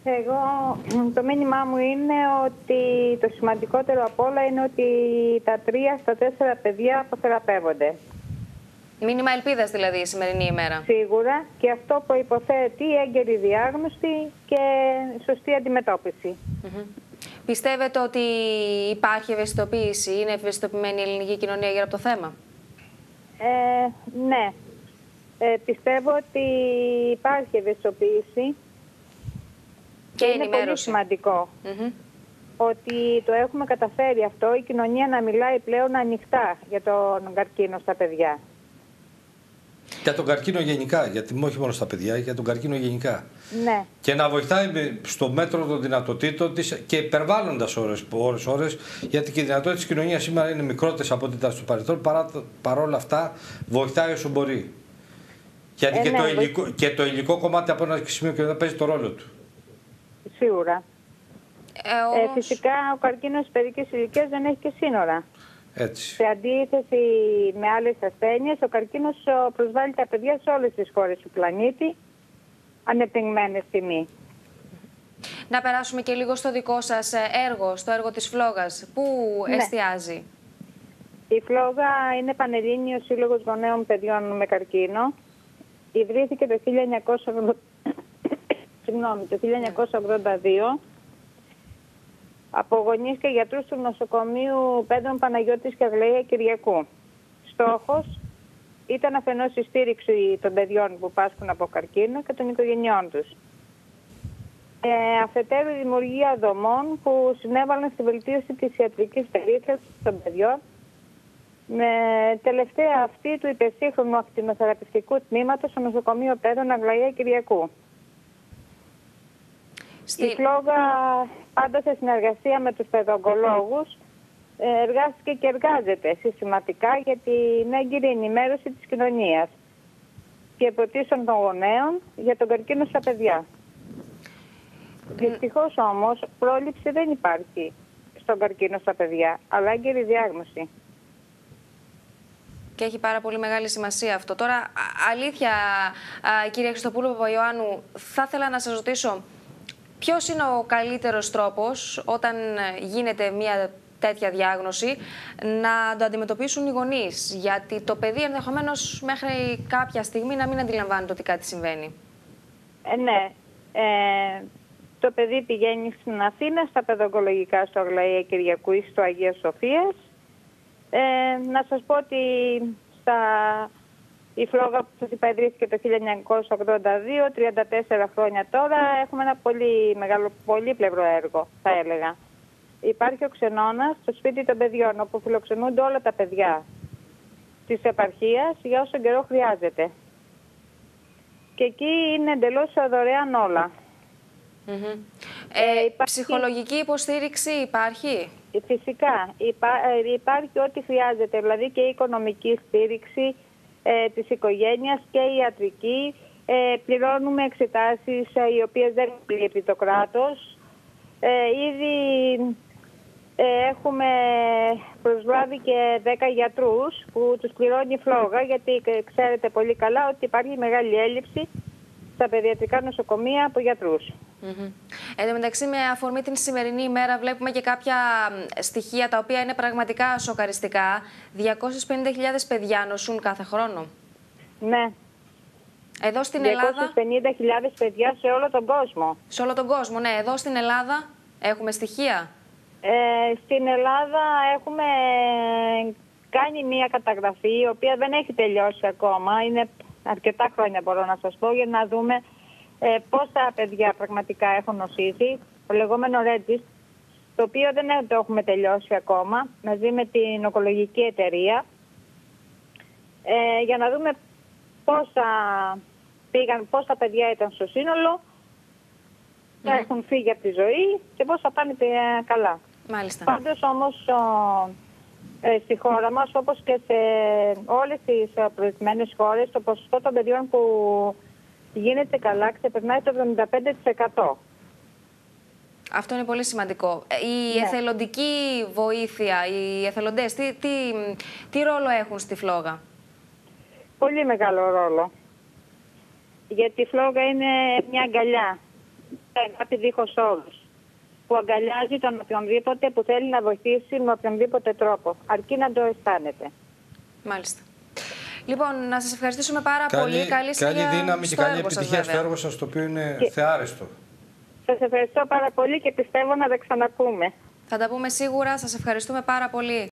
Εγώ, το μήνυμά μου είναι ότι το σημαντικότερο απ' όλα είναι ότι τα 3 στα 4 παιδιά αποθεραπεύονται. Μήνυμα ελπίδας δηλαδή η σημερινή ημέρα. Σίγουρα, και αυτό προϋποθέτει έγκαιρη διάγνωση και σωστή αντιμετώπιση. Πιστεύετε ότι υπάρχει ευαισθητοποίηση, είναι ευαισθητοποιημένη η ελληνική κοινωνία γύρω από το θέμα? Ναι. Πιστεύω ότι υπάρχει ευαισθητοποίηση και είναι πολύ σημαντικό ότι το έχουμε καταφέρει αυτό, η κοινωνία να μιλάει πλέον ανοιχτά για τον καρκίνο στα παιδιά. Για τον καρκίνο γενικά, γιατί όχι μόνο στα παιδιά, για τον καρκίνο γενικά. Ναι. Και να βοηθάει στο μέτρο των δυνατοτήτων της και υπερβάλλοντας ώρες, γιατί και οι δυνατότητες της κοινωνίας σήμερα είναι μικρότερες από ό,τι ήταν στο παρελθόν, παρόλα αυτά βοηθάει όσο μπορεί. Γιατί και το υλικό κομμάτι από ένα σημείο και μετά παίζει το ρόλο του. Σίγουρα. Φυσικά ο καρκίνος παιδικής ηλικίας δεν έχει και σύνορα. Έτσι. Σε αντίθεση με άλλες ασθένειες, ο καρκίνος προσβάλλει τα παιδιά σε όλες τις χώρες του πλανήτη, ανεπτυγμένες τιμή. Να περάσουμε και λίγο στο δικό σας έργο, στο έργο της Φλόγας. Πού εστιάζει? Η Φλόγα είναι Πανελλήνιος Σύλλογος Γονέων Παιδιών με Καρκίνο. Ιδρύθηκε το 1982 από γονείς και γιατρούς του νοσοκομείου Πέδων Παναγιώτης και Αγλαία Κυριακού. Στόχος ήταν αφενός η στήριξη των παιδιών που πάσχουν από καρκίνο και των οικογενειών τους. Αφετέρου η δημιουργία δομών που συνέβαλαν στη βελτίωση της ιατρικής περίθαλψης των παιδιών, με τελευταία αυτή του υπερσύγχρονου ακτινοθεραπευτικού τμήματος στο νοσοκομείο Πέδων Αγλαία Κυριακού. Η Φλόγα, πάντα σε συνεργασία με τους παιδοογκολόγους, εργάστηκε και εργάζεται συστηματικά για την έγκυρη ενημέρωση της κοινωνίας και πρωτίστων των γονέων για τον καρκίνο στα παιδιά. Δυστυχώς όμως πρόληψη δεν υπάρχει στον καρκίνο στα παιδιά, αλλά έγκαιρη διάγνωση. Και έχει πάρα πολύ μεγάλη σημασία αυτό. Τώρα, αλήθεια, κυρία Χριστοπούλου Παπαϊωάννου, θα ήθελα να σας ρωτήσω, ποιος είναι ο καλύτερος τρόπος όταν γίνεται μια τέτοια διάγνωση να το αντιμετωπίσουν οι γονείς? Γιατί το παιδί ενδεχομένως μέχρι κάποια στιγμή να μην αντιλαμβάνεται ότι κάτι συμβαίνει. Ναι. Το παιδί πηγαίνει στην Αθήνα, στα παιδοογκολογικά στο Αγλαία Κυριακού ή στο Αγίας Σοφίας. Να σας πω ότι η Φλόγα που σας είπα ιδρύθηκε το 1982, 34 χρόνια τώρα, έχουμε ένα πολύ μεγάλο, πολύπλευρο έργο, θα έλεγα. Υπάρχει ο Ξενώνας στο σπίτι των παιδιών, όπου φιλοξενούνται όλα τα παιδιά της επαρχίας για όσο καιρό χρειάζεται. Και εκεί είναι εντελώς δωρεάν όλα. Ψυχολογική υποστήριξη υπάρχει? Φυσικά. Υπάρχει ό,τι χρειάζεται, δηλαδή και η οικονομική στήριξη της οικογένειας και η ιατρική. Πληρώνουμε εξετάσεις οι οποίες δεν πληρώνει το κράτος. Ήδη έχουμε προσλάβει και 10 γιατρούς που τους πληρώνει η Φλόγα, γιατί ξέρετε πολύ καλά ότι υπάρχει μεγάλη έλλειψη στα παιδιατρικά νοσοκομεία από γιατρούς. Εν τω μεταξύ, με αφορμή την σημερινή ημέρα, βλέπουμε και κάποια στοιχεία τα οποία είναι πραγματικά σοκαριστικά. 250.000 παιδιά νοσούν κάθε χρόνο. Ναι. Εδώ στην Ελλάδα. 250.000 παιδιά σε όλο τον κόσμο. Σε όλο τον κόσμο, ναι. Εδώ στην Ελλάδα έχουμε στοιχεία. Στην Ελλάδα έχουμε κάνει μία καταγραφή, η οποία δεν έχει τελειώσει ακόμα. Είναι αρκετά χρόνια, μπορώ να σας πω, για να δούμε πόσα παιδιά πραγματικά έχουν νοσήσει, το λεγόμενο Regist, το οποίο δεν το έχουμε τελειώσει ακόμα, μαζί με την ογκολογική εταιρεία, για να δούμε πόσα παιδιά ήταν στο σύνολο, θα έχουν φύγει από τη ζωή και πόσα πάνε καλά. Μάλιστα. Πάντως όμως στη χώρα μας, όπως και σε όλες τις προηγμένες χώρες, το ποσοστό των παιδιών που γίνεται καλά ξεπερνάει το 75%. Αυτό είναι πολύ σημαντικό. Η εθελοντική βοήθεια, οι εθελοντές, τι ρόλο έχουν στη Φλόγα? Πολύ μεγάλο ρόλο. Γιατί η Φλόγα είναι μια αγκαλιά αγάπη δίχως όρους, που αγκαλιάζει τον οποιονδήποτε που θέλει να βοηθήσει με οποιονδήποτε τρόπο, αρκεί να το αισθάνεται. Μάλιστα. Λοιπόν, να σας ευχαριστήσουμε πάρα πολύ. Καλή δύναμη και καλή επιτυχία στο έργο σας, το οποίο είναι θεάρεστο. Σας ευχαριστώ πάρα πολύ και πιστεύω να τα ξαναπούμε. Θα τα πούμε σίγουρα. Σας ευχαριστούμε πάρα πολύ.